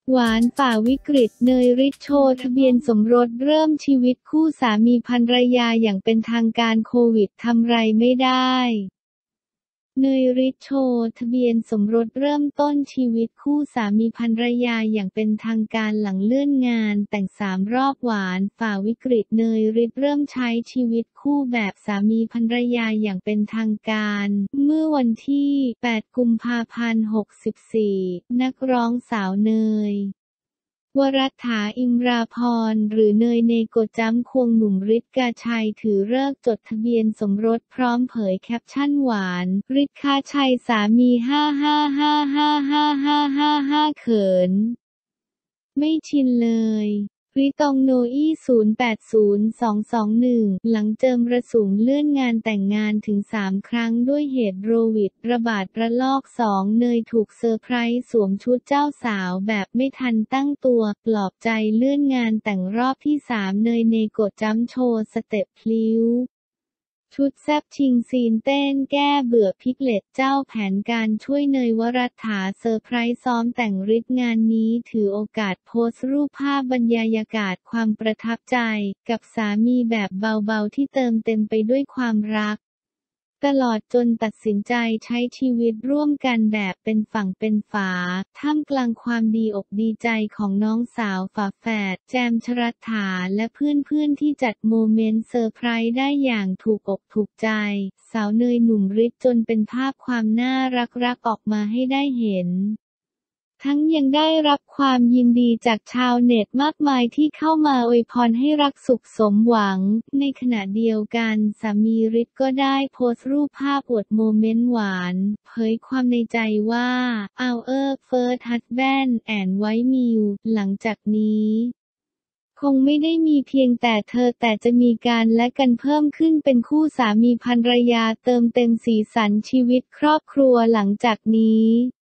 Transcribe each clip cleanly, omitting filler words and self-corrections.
หวานฝ่าวิกฤตเนยฤทธิ์โชว์ทะเบียนสมรสเริ่มชีวิตคู่สามีภรรยาอย่างเป็นทางการโควิดทำไรไม่ได้เนยฤทธิ์โชว์ทะเบียนสมรสเริ่มต้นชีวิตคู่สามีภรรยาอย่างเป็นทางการหลังเลื่อนงานแต่ง3 รอบหวานฝ่าวิกฤตเนยฤทธิ์เริ่มใช้ชีวิตคู่แบบสามีภรรยาอย่างเป็นทางการเมื่อวันที่ 8 กุมภาพันธ์ 64 นักร้องสาวเนยวรัตถา อิมราพรหรือเนยเนโกะจ้ำควงหนุ่มฤทธิ์กาชัยถือฤกษ์จดทะเบียนสมรสพร้อมเผยแคปชั่นหวานฤทธิ์กาชัยสามี555555เขินไม่ชินเลยริตองโนอี้080221หลังเจิมระสุมเลื่อนงานแต่งงานถึง3 ครั้งด้วยเหตุโควิดระบาดระลอก2เนยถูกเซอร์ไพรส์สวมชุดเจ้าสาวแบบไม่ทันตั้งตัวปลอบใจเลื่อนงานแต่งรอบที่3เนยเนโกะจ้ำโชว์สเต็ปพลิ้วชุดแซ่บชิงซีนเต้นแก้เบื่อพิกเลตเจ้าแผนการช่วยเนยวรัตถาเซอร์ไพรส์ซ้อมแต่งฤทธิ์งานนี้ถือโอกาสโพสต์รูปภาพบรรยากาศความประทับใจกับสามีแบบเบาๆที่เติมเต็มไปด้วยความรักตลอดจนตัดสินใจใช้ชีวิตร่วมกันแบบเป็นฝั่งเป็นฝาท่ามกลางความดีอกดีใจของน้องสาวฝาแฝดแจมชรัตถาและเพื่อนๆที่จัดโมเมนต์เซอร์ไพรส์ได้อย่างถูกอกถูกใจสาวเนยหนุ่มฤทธิ์จนเป็นภาพความน่ารักออกมาให้ได้เห็นทั้งยังได้รับความยินดีจากชาวเน็ตมากมายที่เข้ามาอวยพรให้รักสุขสมหวังในขณะเดียวกันสามีฤทธิ์ก็ได้โพสต์รูปภาพอวดโมเมนต์หวานเผยความในใจว่า Our first husband and wife meal หลังจากนี้คงไม่ได้มีเพียงแต่เธอแต่จะมีการและกันเพิ่มขึ้นเป็นคู่สามีภรรยาเติมเต็มสีสันชีวิตครอบครัวหลังจากนี้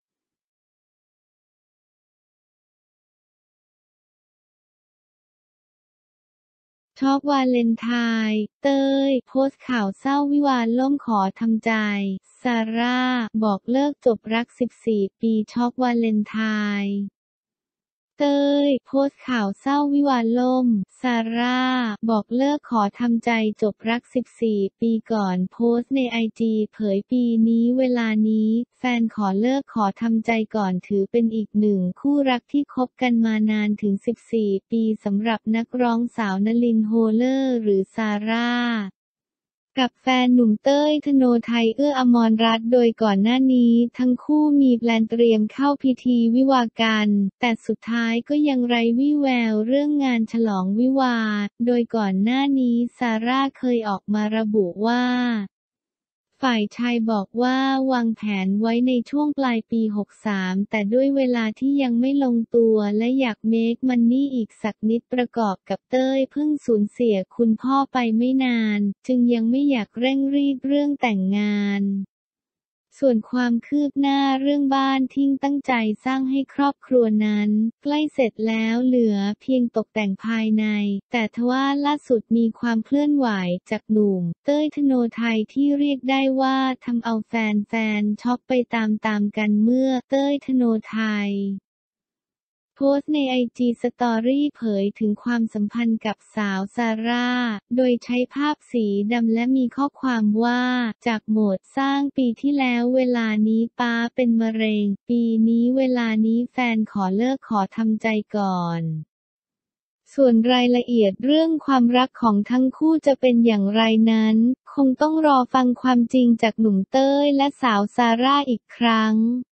ช็อกวาเลนไทน์เต้ยโพสต์ข่าวเศร้าวิวาห์ล่มขอทำใจซาร่าบอกเลิกจบรัก14 ปีช็อกวาเลนไทน์เต้ยโพสต์ข่าวเศร้าวิวาห์ล่มซาร่าบอกเลิกขอทำใจจบรัก14 ปีก่อนโพสต์ในไอจีเผยปีนี้เวลานี้แฟนขอเลิกขอทำใจก่อนถือเป็นอีก1 คู่รักที่คบกันมานานถึง14 ปีสำหรับนักร้องสาวนลินโฮเลอร์หรือซาร่ากับแฟนหนุ่มเต้ยธโนไทยเอื้ออมรรัตน์โดยก่อนหน้านี้ทั้งคู่มีแพลนเตรียมเข้าพิธีวิวาห์กันแต่สุดท้ายก็ยังไร้วี่แววเรื่องงานฉลองวิวาห์โดยก่อนหน้านี้ซาร่าเคยออกมาระบุว่าฝ่ายชายบอกว่าวางแผนไว้ในช่วงปลายปี 63แต่ด้วยเวลาที่ยังไม่ลงตัวและอยากเมคมันนี่อีกสักนิดประกอบกับเต้ยเพิ่งสูญเสียคุณพ่อไปไม่นานจึงยังไม่อยากเร่งรีบเรื่องแต่งงานส่วนความคืบหน้าเรื่องบ้านที่ตั้งใจสร้างให้ครอบครัวนั้นใกล้เสร็จแล้วเหลือเพียงตกแต่งภายในแต่ทว่าล่าสุดมีความเคลื่อนไหวจากหนุ่มเต้ยธโนไทยที่เรียกได้ว่าทำเอาแฟนๆช็อกไปตามกันเมื่อเต้ยธโนไทยโพสต์ในไอจีสตอรี่เผยถึงความสัมพันธ์กับสาวซาร่าโดยใช้ภาพสีดำและมีข้อความว่าจากโหมดสร้างปีที่แล้วเวลานี้ป้าเป็นมะเร็งปีนี้เวลานี้แฟนขอเลิกขอทำใจก่อนส่วนรายละเอียดเรื่องความรักของทั้งคู่จะเป็นอย่างไรนั้นคงต้องรอฟังความจริงจากหนุ่มเต้ยและสาวซาร่าอีกครั้ง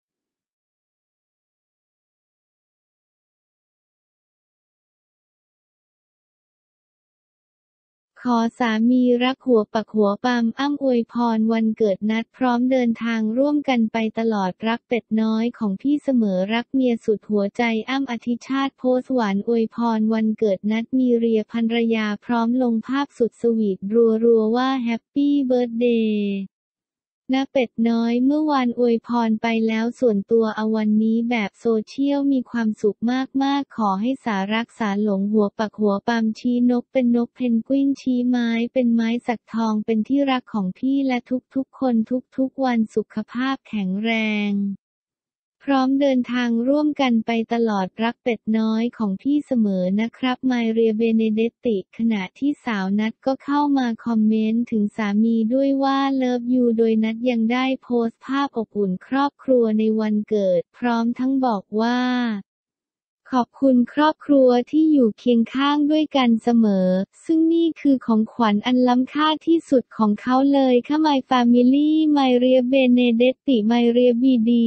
ขอสามีรักหัวปักหัวปำอ้ำอวยพรวันเกิดนัดพร้อมเดินทางร่วมกันไปตลอดรักเป็ดน้อยของพี่เสมอรักเมียสุดหัวใจอ้ำอธิชาติโพสต์หวานอวยพรวันเกิดนัดมีเรียภรรยาพร้อมลงภาพสุดสวีทรัวๆว่าแฮปปี้เบิร์ธเดย์ณเป็ดน้อยเมื่อวานอวยพรไปแล้วส่วนตัวเอาวันนี้แบบโซเชียลมีความสุขมากๆขอให้สารักษาหลงหัวปักหัวปำชี้นกเป็นนกเพนกวินชี้ไม้เป็นไม้สักทองเป็นที่รักของพี่และทุกๆคนทุกๆวันสุขภาพแข็งแรงพร้อมเดินทางร่วมกันไปตลอดรักเป็ดน้อยของพี่เสมอนะครับไมเรียเบเนเดตติขณะที่สาวนัทก็เข้ามาคอมเมนต์ถึงสามีด้วยว่าเลิฟยูโดยนัทยังได้โพสต์ภาพอบอุ่นครอบครัวในวันเกิดพร้อมทั้งบอกว่าขอบคุณครอบครัวที่อยู่เคียงข้างด้วยกันเสมอซึ่งนี่คือของขวัญอันล้ำค่าที่สุดของเขาเลยค่ะ My Family ไมเรียเบเนเดตติไมเรียบีดี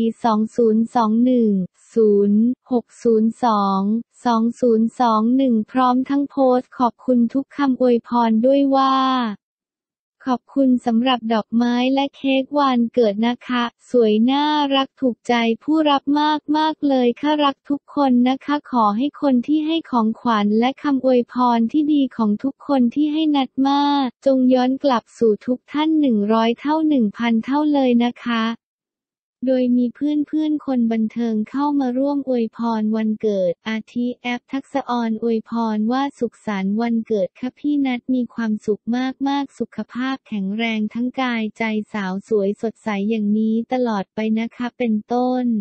2021 0602 2021พร้อมทั้งโพสต์ขอบคุณทุกคำอวยพรด้วยว่าขอบคุณสำหรับดอกไม้และเค้กวันเกิดนะคะสวยน่ารักถูกใจผู้รับมากเลยค่ะรักทุกคนนะคะขอให้คนที่ให้ของขวัญและคำอวยพรที่ดีของทุกคนที่ให้นัดมาจงย้อนกลับสู่ทุกท่าน100เท่า 1,000 เท่าเลยนะคะโดยมีเพื่อนคนบันเทิงเข้ามาร่วมอวยพรวันเกิดอาทิแอปทักษะออนอวยพรว่าสุขสันต์วันเกิดค่ะพี่นัทมีความสุขมากสุขภาพแข็งแรงทั้งกายใจสาวสวยสดใสอย่างนี้ตลอดไปนะคะเป็นต้น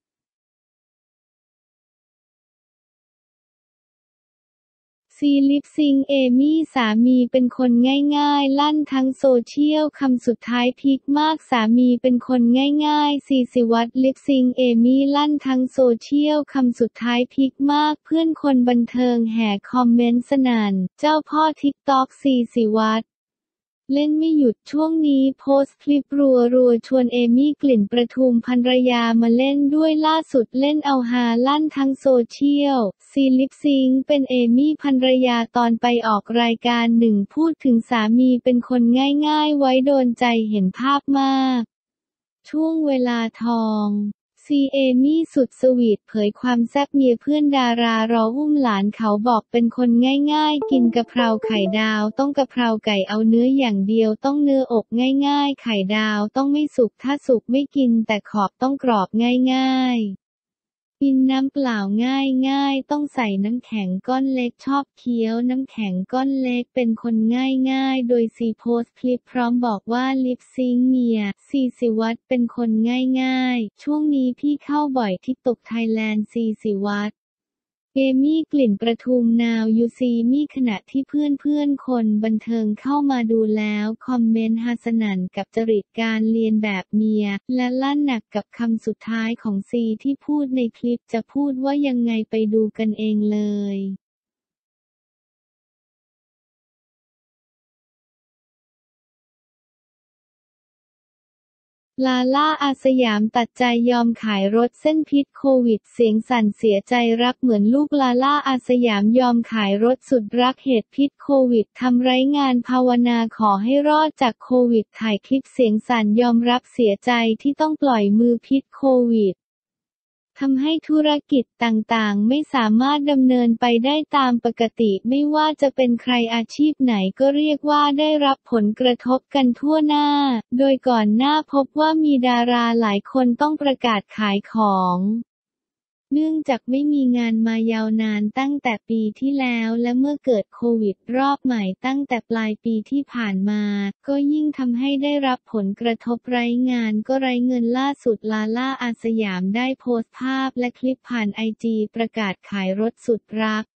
ซีลิปซิงเอมี่สามีเป็นคนง่ายๆลั่นทั้งโซเชียลคำสุดท้ายพีคมากสามีเป็นคนง่ายๆซีสิวัตรลิปซิงเอมี่ลั่นทั้งโซเชียลคำสุดท้ายพีคมากเพื่อนคนบันเทิงแห่คอมเมนต์สนั่นเจ้าพ่อทิกต็อกซีสิวัตรเล่นไม่หยุดช่วงนี้โพสต์คลิปรัวชวนเอมี่กลิ่นประทุมภรรยามาเล่นด้วยล่าสุดเล่นเอาฮาลั่นทั้งโซเชียลซีลิปซิงค์เป็นเอมี่ภรรยาตอนไปออกรายการหนึ่งพูดถึงสามีเป็นคนง่ายๆไว้โดนใจเห็นภาพมากช่วงเวลาทองเอมี่สุดสวีทเผยความแซ่บเมียเพื่อนดารารออุ้มหลานเขาบอกเป็นคนง่ายๆกินกะเพราไข่ดาวต้องกะเพราไก่เอาเนื้ออย่างเดียวต้องเนื้ออกง่ายๆไข่ดาวต้องไม่สุกถ้าสุกไม่กินแต่ขอบต้องกรอบง่ายๆกินน้ำเปล่าง่ายๆต้องใส่น้ำแข็งก้อนเล็กชอบเคี้ยวน้ำแข็งก้อนเล็กเป็นคนง่ายๆโดยซีโพสต์คลิปพร้อมบอกว่าลิปซิงค์เมียซีสิวัตรเป็นคนง่ายๆช่วงนี้พี่เข้าบ่อยที่ตกไทยแลนด์ซีสิวัตรเอมี่กลิ่นประทุมนาวยูซีมี่ขณะที่เพื่อนคนบันเทิงเข้ามาดูแล้วคอมเมนต์ฮาสนั่นกับจริตการเลียนแบบเมียและลั่นหนักกับคำสุดท้ายของซีที่พูดในคลิปจะพูดว่ายังไงไปดูกันเองเลยลาล่าอาสยามตัดใจยอมขายรถเส้นพิษโควิดเสียงสั่นเสียใจรักเหมือนลูกลาล่าอาสยามยอมขายรถสุดรักเหตุพิษโควิดทำไร้งานภาวนาขอให้รอดจากโควิดถ่ายคลิปเสียงสั่นยอมรับเสียใจที่ต้องปล่อยมือพิษโควิดทำให้ธุรกิจต่างๆไม่สามารถดำเนินไปได้ตามปกติไม่ว่าจะเป็นใครอาชีพไหนก็เรียกว่าได้รับผลกระทบกันทั่วหน้าโดยก่อนหน้าพบว่ามีดาราหลายคนต้องประกาศขายของเนื่องจากไม่มีงานมายาวนานตั้งแต่ปีที่แล้วและเมื่อเกิดโควิดรอบใหม่ตั้งแต่ปลายปีที่ผ่านมาก็ยิ่งทำให้ได้รับผลกระทบไร้งานก็ไร้เงินล่าสุดลาล่าอาสยามได้โพสต์ภาพและคลิปผ่านไอจีประกาศขายรถสุดรัก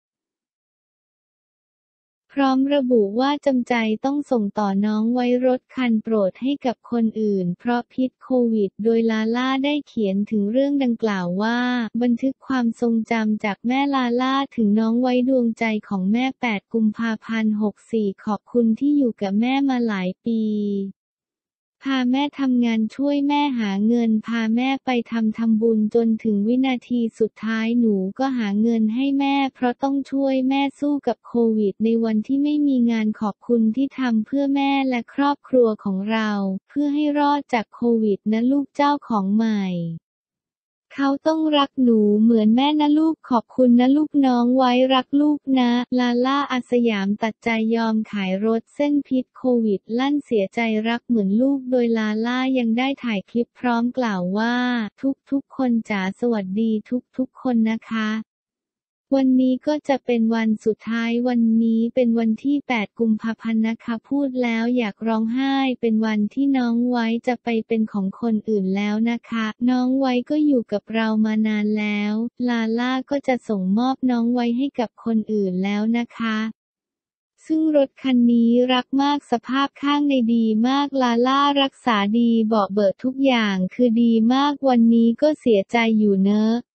พร้อมระบุว่าจำใจต้องส่งต่อน้องไว้รถคันโปรดให้กับคนอื่นเพราะพิษโควิดโดยลาล่าได้เขียนถึงเรื่องดังกล่าวว่าบันทึกความทรงจำจากแม่ลาล่าถึงน้องไว้ดวงใจของแม่8 กุมภาพันธ์ 64ขอบคุณที่อยู่กับแม่มาหลายปีพาแม่ทำงานช่วยแม่หาเงินพาแม่ไปทำบุญจนถึงวินาทีสุดท้ายหนูก็หาเงินให้แม่เพราะต้องช่วยแม่สู้กับโควิดในวันที่ไม่มีงานขอบคุณที่ทำเพื่อแม่และครอบครัวของเราเพื่อให้รอดจากโควิดนะลูกเจ้าของใหม่เขาต้องรักหนูเหมือนแม่นะลูกขอบคุณนะลูกน้องไว้รักลูกนะลาล่าอาสยามตัดใจยอมขายรถเส้นพิษโควิดลั่นเสียใจรักเหมือนลูกโดยลาล่ายังได้ถ่ายคลิปพร้อมกล่าวว่าทุกคนจ๋าสวัสดีทุกคนนะคะวันนี้ก็จะเป็นวันสุดท้ายวันนี้เป็นวันที่ 8 กุมภาพันธ์นะคะพูดแล้วอยากร้องไห้เป็นวันที่น้องไว้จะไปเป็นของคนอื่นแล้วนะคะน้องไว้ก็อยู่กับเรามานานแล้วลาล่าก็จะส่งมอบน้องไว้ให้กับคนอื่นแล้วนะคะซึ่งรถคันนี้รักมากสภาพข้างในดีมากลาล่ารักษาดีเบาะเบิดทุกอย่างคือดีมากวันนี้ก็เสียใจอยู่เนอะ